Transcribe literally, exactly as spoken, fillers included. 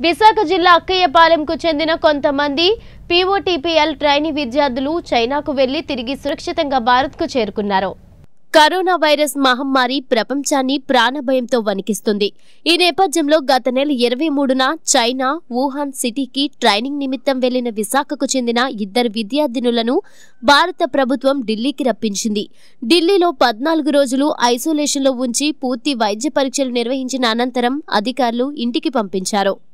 విశాఖ జిల్లా అక్కయ్యపాలెంకు చెందిన కొంతమంది పీఓటీపీఎల్ ట్రైనీ విద్యార్థులు చైనాకు వెళ్లి తిరిగి సురక్షితంగా భారత్కు చేరుకున్నారు. కరోనా వైరస్ మహమ్మారి ప్రపంచాన్ని ప్రాణభయంతో వణికిస్తుంది. ఈ నేపథ్యంలో గత నెల ఇరవై మూడున చైనా వుహాన్ సిటీకి ట్రైనింగ్ నిమిత్తం వెళ్లిన విశాఖకు చెందిన ఇద్దరు విద్యార్థినులను భారత ప్రభుత్వం ఢిల్లీకి రప్పించింది. ఢిల్లీలో పద్నాలుగు రోజులు ఐసోలేషన్లో ఉంచి పూర్తి వైద్య పరీక్షలు నిర్వహించిన అనంతరం అధికారులు ఇంటికి పంపించారు.